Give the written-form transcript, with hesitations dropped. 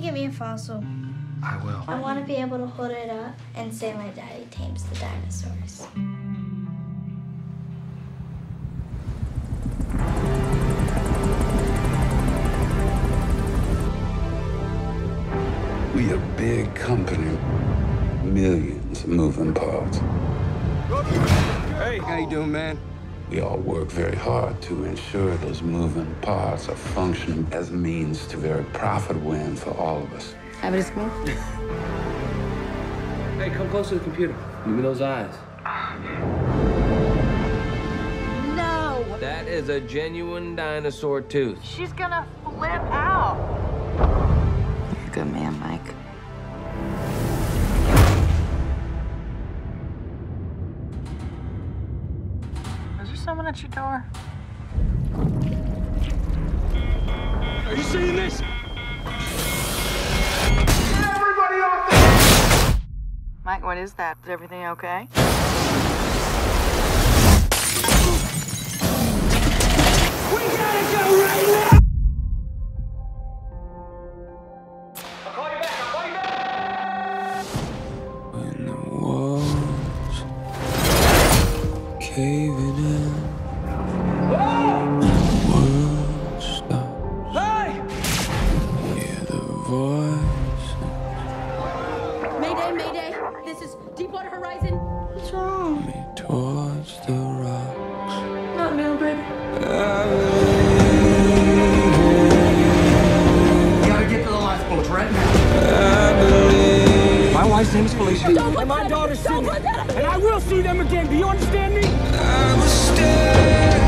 get me a fossil. I will. I want to be able to hold it up and say my daddy tames the dinosaurs. We a big company. Millions of moving parts. Hey, how you doing, man? We all work very hard to ensure those moving parts are functioning as a means to very profitable end for all of us. Have it smooth. Hey, come close to the computer. Give me those eyes. No! That is a genuine dinosaur tooth. She's gonna flip out. You're a good man, Mike. Is there someone at your door? Are you seeing this? Mike, what is that? Is everything okay? We gotta go right now! I'll call you back. When the walls caving in, and the world stops. Hey! Hear the voice. Mayday, Mayday! This is Deepwater Horizon. What's wrong? Me towards the rocks. Not Mildred. You gotta get to the lifeboats right now. My wife's name is Felicia. And my daughter's Sydney. And I will see them again. Do you understand me? I was staring.